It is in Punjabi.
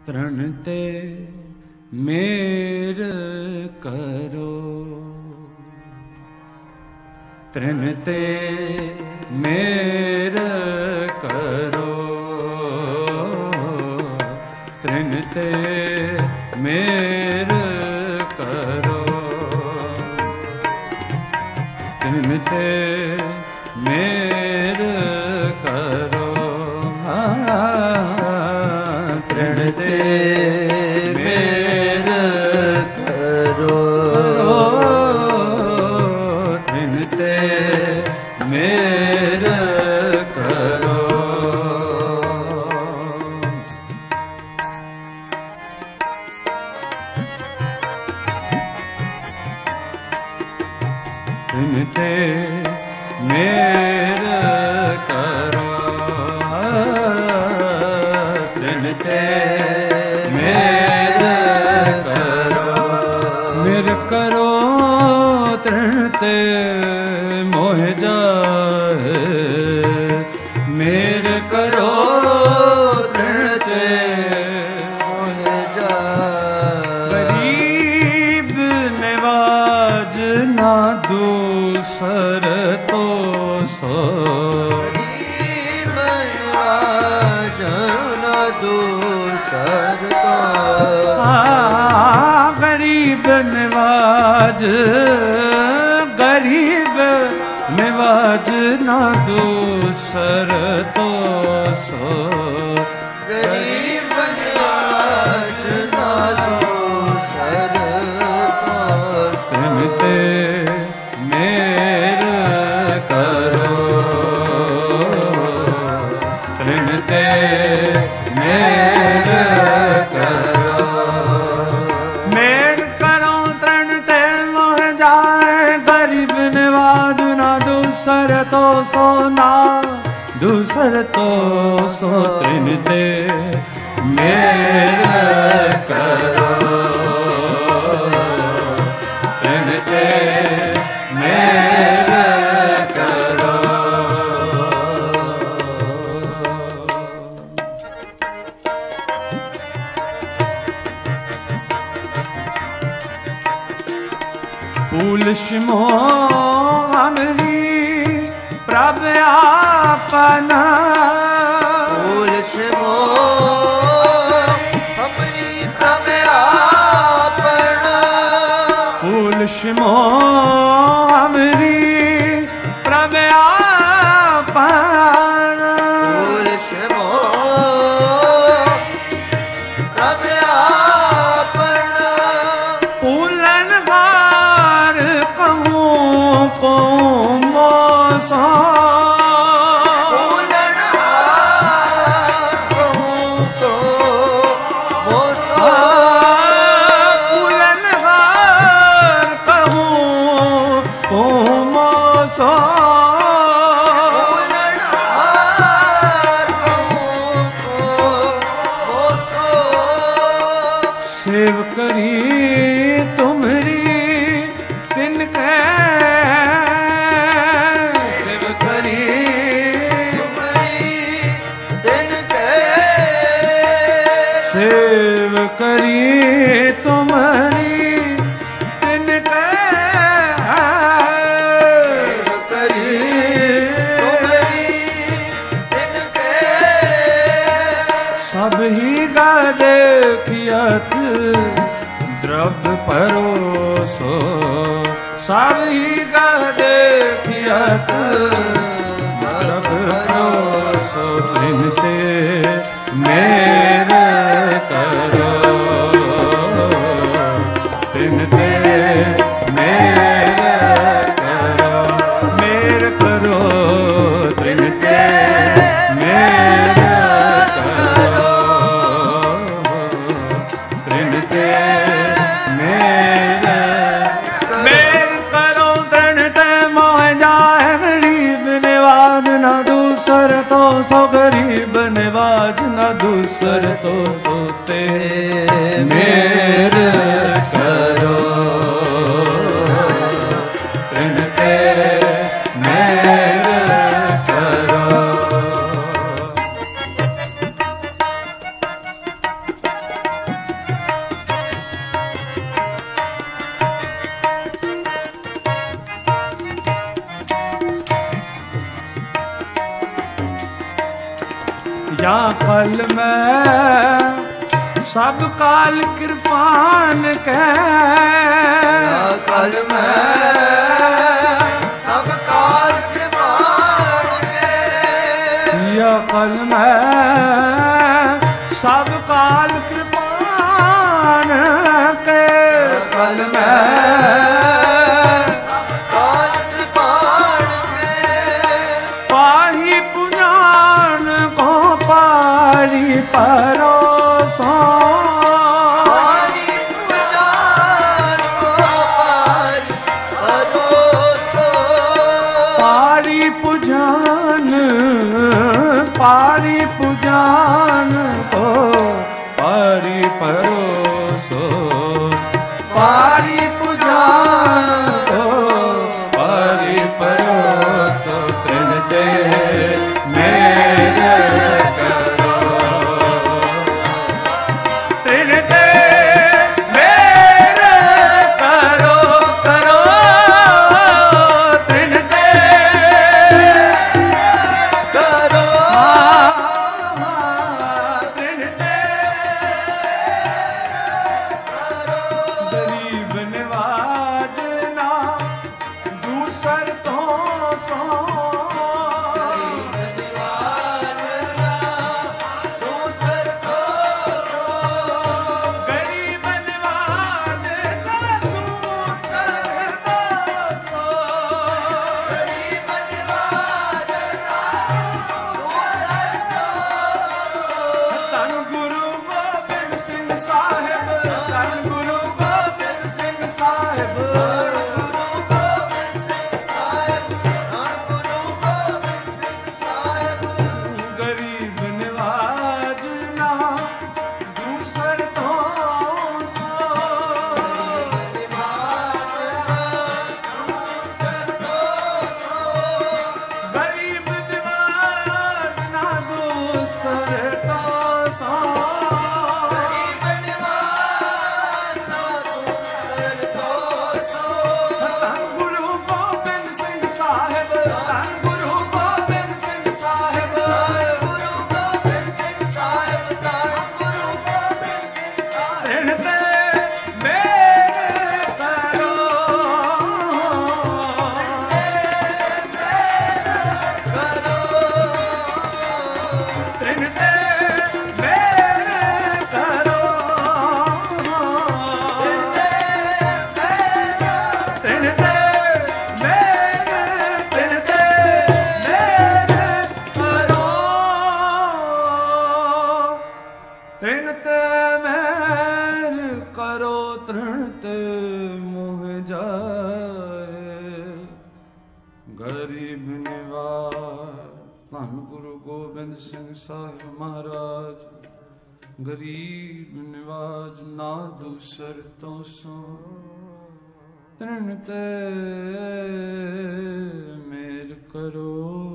ਤ੍ਰਣ ਤੇ ਮੇਰ ਕਰੋ, ਤ੍ਰਣ ਤੇ ਮੇਰ ਕਰੋ, ਤ੍ਰਣ ਤੇ ਮੇਰ ਕਰੋ, ਤ੍ਰਣ ਤੇ ਮੇਰ ਕਰੋ, ਤ੍ਰਣ ਤੇ ਮੇਰ ਕਰੋ, ਤ੍ਰਣ ਤੇ ਮੇਰ ਕਰੋ। ਤ੍ਰਣ ਤੇ ਮੇਰ ਕਰੋ, ਤ੍ਰਣ ਤੇ ਮੇਰ ਕਰੋ, ਮੇਰ ਕਰੋ ਤ੍ਰਣ ਤੇ ਮੋਹ ਜਾਏ, ਮੇਰ ਕਰੋ ਤ੍ਰਣ ਤੇ ਮੋਹ ਜਾਏ, ਗਰੀਬ ਨਿਵਾਜ ਨਾ ਦੂਸਰ ਤੋ ਸੋ, ਗਰੀਬ ਨਿਵਾਜ ਨਾ ਦੂਸਰ ਤੋ, ਗਰੀਬ ਨਿਵਾਜ, ਗਰੀਬ ਨਿਵਾਜ ਨਾ ਦੂਸਰ ਤੋ ਸੋ, ਗਰੀਬ ਨਿਵਾਜ ਨਾ ਦੂਸਰ ਤੋ, ਤ੍ਰਣ ਤੇ ਮੇਰ ਕਰੋ, ਤ੍ਰਣ ਤੇ ਮੇਰ ਕਰੋ, ਮੇਰ ਕਰੋ ਤ੍ਰਣ ਤੇ ਮੋਹ ਜਾਏ, ਗਰੀਬ ਨਿਵਾਜ ਨਾ ਦੂਸਰ ਤੋ ਸੋ, ਨਾ ਦੂਸਰ ਤੋ ਸੋ, ਤ੍ਰਣ ਤੇ ਮੇਰ ਕਰੋ, ਤ੍ਰਣ ਤੇ ਮੇਰ ਕਰੋ। ਫੂਲ ਸ਼ਿਮੋ ਹਮਰੀ ਪ੍ਰਭ ਆਪਨਾ, ਫੂਲ ਸ਼ਿਮੋ ਹਮਰੀ ਪ੍ਰਭ ਆਪਨਾ, ਫੂਲ ਸ਼ਿਮੋ ਹਮਰੀ ਪ੍ਰਭ ਆਪਨਾ, ਫੂਲ ਸ਼ਿਮੋ ਪ੍ਰਭ ਆਪਨਾ, ਫੂਲਨ ਹਾਰ ਕਹੂੰ ਕੋ ਮੋਸਾ, ਫੂਲਨ ਹਾਰ ਕਹੂੰ ਕੋ ਮੋਸਾ, ਫੂਲਨ ਹਾਰ ਕਹੂੰ ਕੋ ਮੋਸਾ, ਫੂਲਨ ਹਾਰ ਕਹੂੰ ਕੋ ਮੋਸਾ, ਸੇਵ ਕਰੀ ਤੁਮਰੀ ਤਿਨ ਕੈ, ਸੇਵ ਕਰੀ ਤੁਮਰੀ ਤਿਨ ਕੈ, ਸੇਵ ਕਰੀ ਤੁਮਰੀ ਤਿਨ ਕੈ, ਸੇਵ ਕਰੀ ਤੁਮਰੀ ਤਿਨ ਕੈ, ਸਭ ਹੀ ਗਾ ਦੇਖਿਅਤ द्रव्य परोसो, सब ही गा देखियत द्रव्य परोसो, तृण ते मेर करो, तृण ते मेर करो, मेर करो तृण ते मेर करो, तृण ते ना दूसर तो सो, गरीब निवाज ना दूसर तो सोते, मेर करो तृण ते मेर करो। या कल में सब काल कृपान के, या कल में सब काल कृपान के, या कल में सब काल कृपान के, कल में परोसो पारी पुजान को पारी परोसो, पारी पुजान को पारी परोसो, पारी पुजान को पारी परोसो, तृण ते मेरे गरीब निवाज धन गुरु गोबिंद सिंह साहिब महाराज, गरीब निवाज ना दूसर तो सो, तृण ते मेर करो।